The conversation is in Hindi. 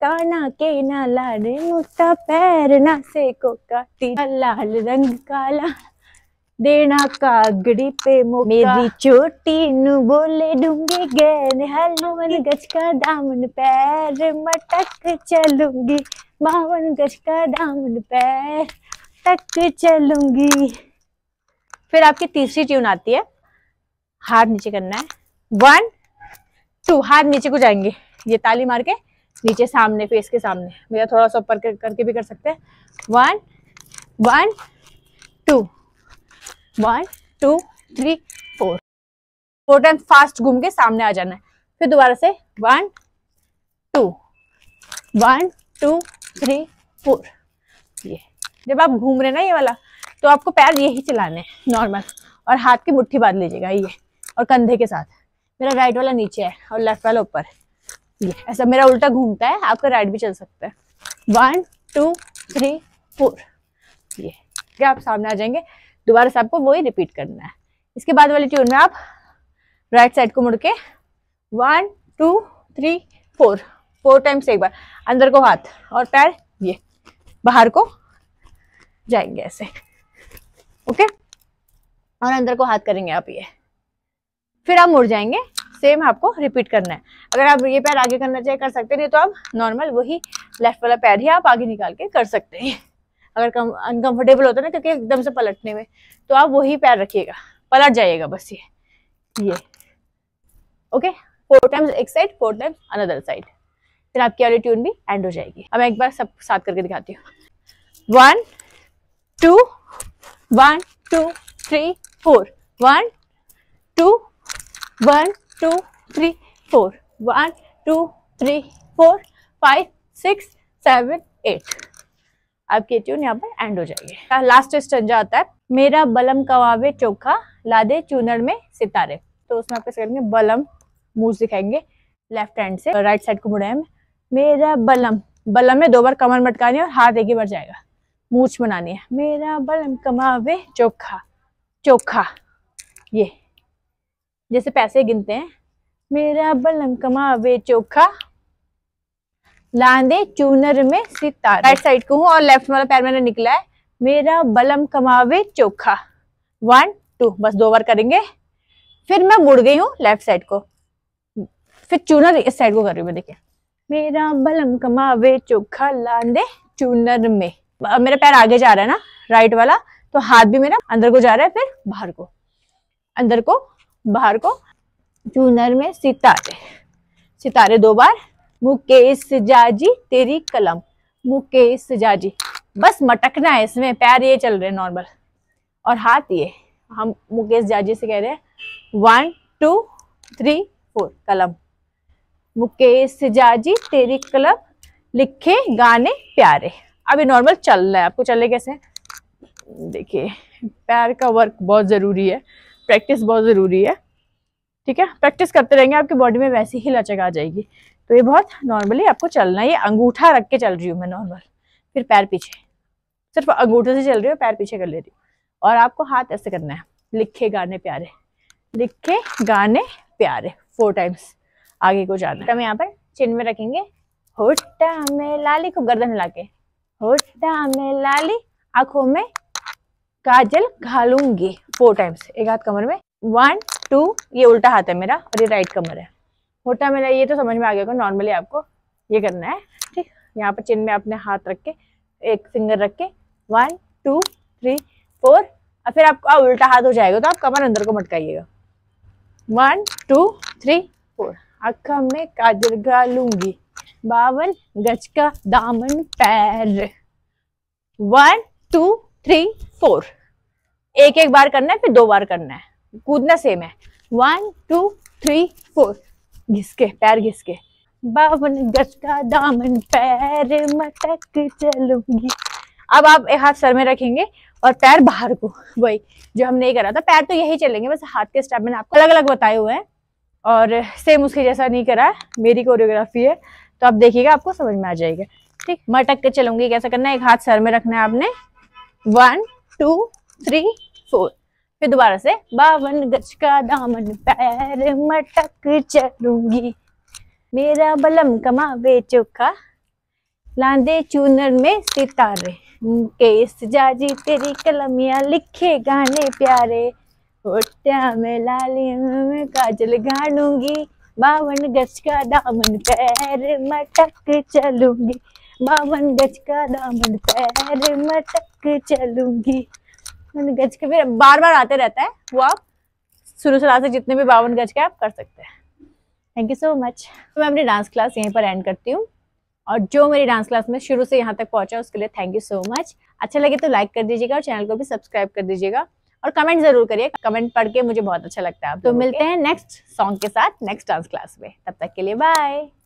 काना के ना लाडे मोटा पैर ना से को काटी लाल रंग काला देना कागड़ी पे मौका मेरी चोटी नु बोले डूंगे गहने हलवन गज का दामन पैर मटक चलूंगी 52 गज का दामन पैर तक चलूंगी। फिर आपकी तीसरी ट्यून आती है, हाथ नीचे करना है 1 2 हाथ नीचे को जाएंगे, ये ताली मार के नीचे सामने फेस के सामने, मेरा थोड़ा सा ऊपर करके भी कर सकते हैं। 1 1 2 1 2 3 4 टाइम फास्ट घूम के सामने आ जाना है। फिर दोबारा से 1 2 1 2 3 4। ये जब आप घूम रहे ना ये वाला, तो आपको पैर यही चलाने हैं नॉर्मल, और हाथ की मुट्ठी बांध लीजिएगा ये, और कंधे के साथ। मेरा राइट वाला नीचे है और लेफ्ट वाला ऊपर, ये ऐसा मेरा उल्टा घूमता है, आपका राइट भी चल सकता है। 1 2 3 4। ये क्या आप सामने आ जाएंगे, दोबारा से आपको वही रिपीट करना है। इसके बाद वाली ट्यून में आप राइट साइड को मुड़ के 1 2 3 4 टाइम्स एक बार अंदर को हाथ और पैर ये बाहर को जाएंगे ऐसे, ओके, और अंदर को हाथ करेंगे आप ये, फिर आप मुड़ जाएंगे। सेम आपको रिपीट करना है। अगर आप ये पैर आगे करना चाहे कर सकते, नहीं तो आप नॉर्मल वही लेफ्ट वाला पैर ही आप आगे निकाल के कर सकते हैं। अगर अनकंफर्टेबल होता है ना, क्योंकि एकदम से पलटने में, तो आप वही पैर रखिएगा, पलट जाइएगा बस ये ओके। 4 टाइम्स एक साइड, 4 टाइम्स अनदर साइड, फिर आपकी वाली ट्यून भी एंड हो जाएगी। अब मैं एक बार सब साथ करके दिखाती हूँ। 1 2 1 2 3 4 1 2 1 2 3 4 1 2 3 4 5 6 7 8। आपकी ट्यून यहाँ पर एंड हो जाएगी। लास्ट स्टंजा आता है, मेरा बलम कवावे चोखा लादे चूनर में सितारे। तो उसमें आप कैसे करेंगे, बलम मुंह दिखाएंगे लेफ्ट हैंड से, राइट साइड को मुड़े हैं। मेरा बलम, बलम में 2 बार कमर मटकानी है और हाथ एक ही बार जाएगा, मूछ बनानी है। मेरा बलम कमावे चोखा चोखा, ये जैसे पैसे गिनते हैं। मेरा बलम कमावे चोखा लांदे चूनर में सितारे। राइट साइड को हूँ और लेफ्ट वाला पैर मैंने निकला है। मेरा बलम कमावे चोखा 1 2, बस 2 बार करेंगे। फिर मैं मुड़ गई हूँ लेफ्ट साइड को, फिर चूनर इस साइड को कर रही हूँ मैं, देखिए। मेरा बलम कमावे चोखा लांदे चूनर में, मेरा पैर आगे जा रहा है ना राइट वाला, तो हाथ भी मेरा अंदर को जा रहा है, फिर बाहर को, अंदर को बाहर को। चूनर में सितारे, सितारे 2 बार। मुकेश जाजी तेरी कलम, मुकेश जाजी, बस मटकना है इसमें, पैर ये चल रहे हैं नॉर्मल और हाथ ये, हम मुकेश जाजी से कह रहे हैं। 1 2 3 4 कलम, मुकेश जाजी तेरी कलम लिखे गाने प्यारे। अभी नॉर्मल चल रहा है, आपको चले कैसे, देखिए पैर का वर्क बहुत जरूरी है, प्रैक्टिस बहुत जरूरी है, ठीक है। प्रैक्टिस करते रहेंगे आपकी बॉडी में वैसी ही लचक आ जाएगी। तो ये बहुत नॉर्मली आपको चलना है, ये अंगूठा रख के चल रही हूँ मैं नॉर्मल, फिर पैर पीछे, सिर्फ अंगूठे से चल रही हूँ, पैर पीछे कर ले रही हूँ। और आपको हाथ ऐसे करना है, लिखे गाने प्यारे, लिखे गाने प्यारे 4 टाइम्स आगे को जाना है। हम यहाँ पर चिन्ह में रखेंगे, होठा में लाली को गर्दन हिला के, होठा में लाली आंखों में काजल घालूंगी 4 टाइम्स, एक हाथ कमर में। 1 2, ये उल्टा हाथ है मेरा और ये राइट कमर है। होठा में, ये तो समझ में आ गया होगा, नॉर्मली आपको ये करना है, ठीक। यहाँ पर चिन्ह में अपने हाथ रख के, एक फिंगर रख के 1 2 3 4, और फिर आपका उल्टा हाथ हो जाएगा तो आप कमर अंदर को मटकाइएगा। 1 2 3 4, आँखों में काजल घालूंगी 52 गज का दामन पैर। 1 2 3 4, एक एक बार करना है, फिर 2 बार करना है, कूदना सेम है। 1 2 3 4, घिसके पैर घिसके, 52 गज का दामन पैर मटक चलूंगी। अब आप एक हाथ सर में रखेंगे और पैर बाहर को, वही जो हमने नहीं करा था। पैर तो यही चलेंगे, बस हाथ के स्टेप मैंने आपको अलग अलग बताए हुए हैं और सेम उसके जैसा नहीं करा है, मेरी कोरियोग्राफी है, तो आप देखिएगा आपको समझ में आ जाएगा, ठीक। मटक के चलूंगी कैसा करना है, एक हाथ सर में रखना है आपने। 1 2 3 4, फिर दोबारा से 52 गज का दामन पैर मटक चलूंगी। मेरा बलम कमावे चोखा लांदे चूनर में सितारे, केस जाजी तेरी कलमियां लिखे गाने प्यारे, होठा में लालियों में काजल गाड़ूंगी, 52 गज का दामन पैर मटक चलूंगी, 52 गज का दामन पैर मटक चलूंगी। 52 गज के फिर बार बार आते रहता है वो, आप शुरू से लास्ट तक जितने भी 52 गज के आप कर सकते हैं। Thank you so much. मैं अपनी डांस क्लास यहीं पर एंड करती हूँ, और जो मेरी डांस क्लास में शुरू से यहाँ तक पहुंचा उसके लिए थैंक यू सो मच। अच्छा लगे तो लाइक कर दीजिएगा और चैनल को भी सब्सक्राइब कर दीजिएगा, और कमेंट जरूर करिए, कमेंट पढ़ के मुझे बहुत अच्छा लगता है। तो मिलते हैं नेक्स्ट सॉन्ग के साथ नेक्स्ट डांस क्लास में, तब तक के लिए बाय।